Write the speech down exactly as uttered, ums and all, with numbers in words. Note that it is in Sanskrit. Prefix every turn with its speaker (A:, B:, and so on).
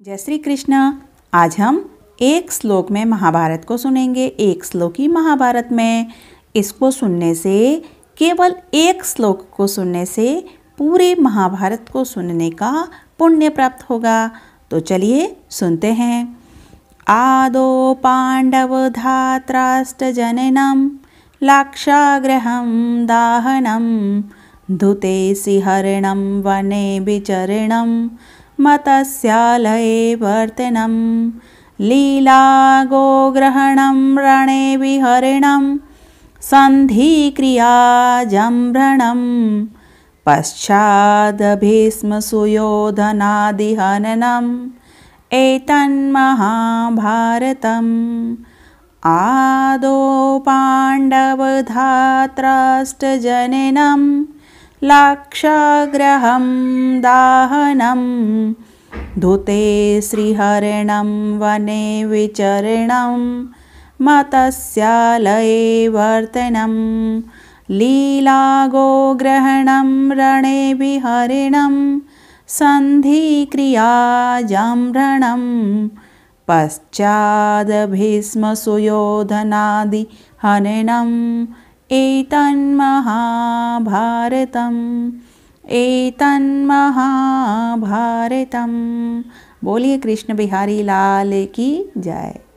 A: जय श्री कृष्ण। आज हम एक श्लोक में महाभारत को सुनेंगे। एक श्लोकी महाभारत में इसको सुनने से, केवल एक श्लोक को सुनने से पूरे महाभारत को सुनने का पुण्य प्राप्त होगा। तो चलिए सुनते हैं। आदो पांडव धात्राष्टजननम लाक्षागृहं दाहनं धुते सिंहरणं वने विचरणं मतस्यालये वर्तनं लीलागोग्रहणं रणे विहरणं सन्धिक्रियाजम्भरणं पश्चादभीष्मसुयोधनादिहननम् एतन्महाभारतम्। आदौ पाण्डवधात्राष्टजननं लाक्षागृहं दाहनं धुते श्रीहरणं वने विचरणं मतस्यालये वर्तनं लीलागोग्रहणं रणे विहरणं सन्धिक्रियाजम्भरणं पश्चादभीष्मसुयोधनादिहननम् एतन्महाभारतम् एतन्महाभारतम्। बोलिए कृष्ण बिहारी लाल की जय।